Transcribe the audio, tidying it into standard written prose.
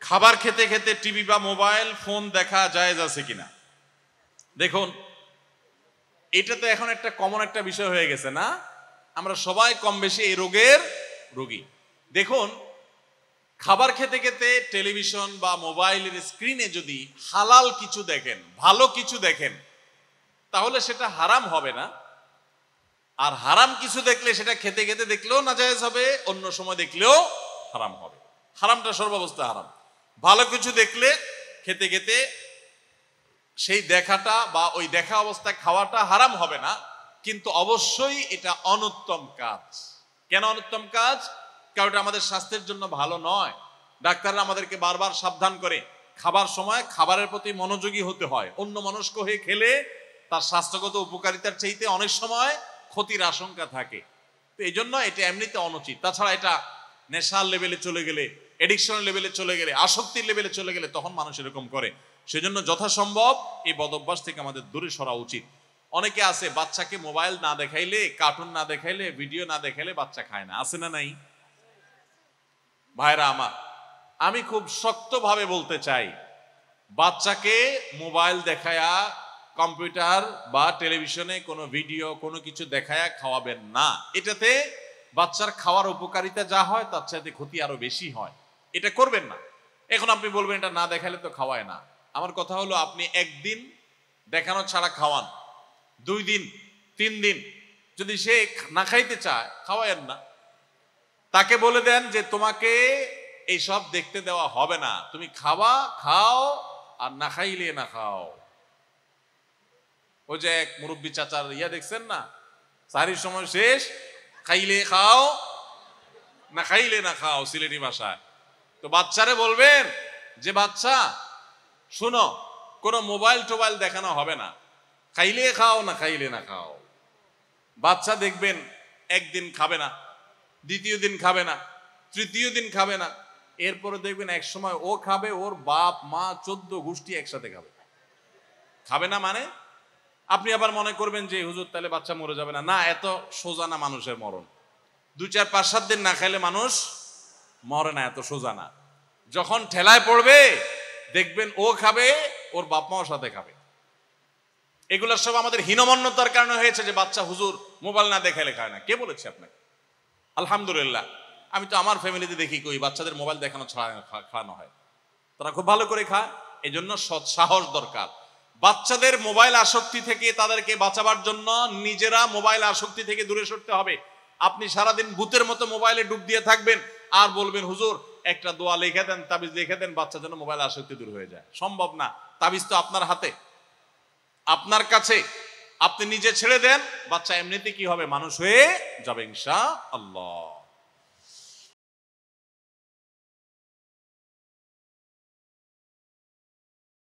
খাবার খেতে খেতে টিভি বা মোবাইল ফোন দেখা জায়েজ আছে কিনা? দেখুন, এটা তো এখন একটা কমন একটা বিষয় হয়ে গেছে না? আমরা সবাই কম বেশি এই রোগের রোগী। দেখুন, খাবার খেতে খেতে টেলিভিশন বা মোবাইলের স্ক্রিনে যদি হালাল কিছু দেখেন, ভালো কিছু দেখেন, তাহলে সেটা হারাম হবে না। আর হারাম কিছু দেখলে সেটা খেতে খেতে দেখলেও নাজায়েজ হবে, অন্য সময় দেখলেও হারাম হবে। হারামটা সর্বাবস্থা হারাম। ভালো কিছু দেখলে খেতে খেতে সেই দেখাটা বা ওই দেখা অবস্থায় খাওয়াটা হারাম হবে না, কিন্তু অবশ্যই এটা অনুত্তম কাজ। কেন অনুত্তম কাজ? কারণ এটা আমাদের স্বাস্থ্যের জন্য ভালো নয়। ডাক্তাররা আমাদেরকে বারবার সাবধান করে খাবার সময় খাবারের প্রতি মনোযোগী হতে হয়। অন্য মনস্ক হয়ে খেলে তার স্বাস্থ্যগত উপকারিতার চাইতে অনেক সময় ক্ষতির আশঙ্কা থাকে। তো এই জন্য এটা এমনিতে অনুচিত। তাছাড়া এটা নেশার লেভেলে চলে গেলে, এডিকশনের লেভেলে চলে গেলে, আসক্তির লেভেলে চলে গেলে তখন মানুষ এরকম করে। সেজন্য যথাসম্ভব এই বদঅভ্যাস থেকে আমাদের দূরে সরা উচিত। অনেকে আছে বাচ্চাকে মোবাইল না দেখাইলে, কার্টুন না দেখাইলে, ভিডিও না দেখাইলে বাচ্চা খায় না। আছে না নাই? ভাইরা আমার, আমি খুব শক্তভাবে বলতে চাই, বাচ্চাকে মোবাইল দেখায়া, কম্পিউটার বা টেলিভিশনে কোনো ভিডিও কোনো কিছু দেখায়া খাওয়াবেন না। এটাতে বাচ্চার খাওয়ার উপকারিতা যা হয় তার চাইতে ক্ষতি আরো বেশি হয়। এটা করবেন না। এখন আপনি বলবেন এটা না দেখালে তো খাওয়ায় না। আমার কথা হলো, আপনি একদিন দেখানো ছাড়া খাওয়ান, 2 দিন 3 দিন, যদি সে না খাইতে চায় খাওয়ায়েন না। তাকে বলে দেন যে তোমাকে এইসব দেখতে দেওয়া হবে না, তুমি খাওয়া খাও, আর না খাইলে না খাও। ওই যে এক মুরব্বী চাচার দেখছেন না, সারির সময় শেষ, খাইলে খাও না খাইলে না খাও, সিলেটি ভাষায়। তো বাচ্চারে বলবেন যে বাচ্চা শুনো, কোনো মোবাইল টোবাইল দেখানো হবে না, খাইলে খাও না খাইলে না খাও। বাচ্চা দেখবেন একদিন খাবে না, দ্বিতীয় দিন খাবে না, তৃতীয় দিন খাবে না, এরপরে দেখবেন এক সময় ও খাবে, ওর বাপ মা 14 গোষ্ঠী একসাথে খাবে। খাবে না মানে আপনি আবার মনে করবেন যে হুজুর তাহলে বাচ্চা মরে যাবে না। না, এত সোজা না মানুষের মরণ। 2, 4, 5, 7 দিন না খাইলে মানুষ মরে না, এত সোজা না। যখন ঠেলায় পড়বে দেখবেন ও খাবে, ওর বাপ মাও সাথে খাবে। এগুলো সব আমাদের হীনমন্যতার কারণে হয়েছে যে বাচ্চা হুজুর মোবাইল না দেখাইলে খায় না। কে বলেছে আপনাকে? আলহামদুলিল্লাহ, আমি তো আমার ফ্যামিলিতে দেখি কই বাচ্চাদের মোবাইল দেখানো ছাড়া খাওয়ানো হয়, তারা খুব ভালো করে খায়। এই জন্য সৎ সাহস দরকার। বাচ্চাদের মোবাইল আসক্তি থেকে তাদেরকে বাঁচাবার জন্য নিজেরা মোবাইল আসক্তি থেকে দূরে সরতে হবে। আপনি সারাদিন ভূতের মতো মোবাইলে ডুব দিয়ে থাকবেন আর বলবেন হুজুর একটা দোয়া লিখে দেন, তাবিজ লিখে দেন, বাচ্চা যেন মোবাইল আসক্তি দূর হয়ে যায়। সম্ভব না। তাবিজ তো আপনার হাতে, আপনার কাছে। আপনি নিজে ছেড়ে দেন, বাচ্চা এমনিতে কি হবে, মানুষ হয়ে যাবে ইনশাআল্লাহ।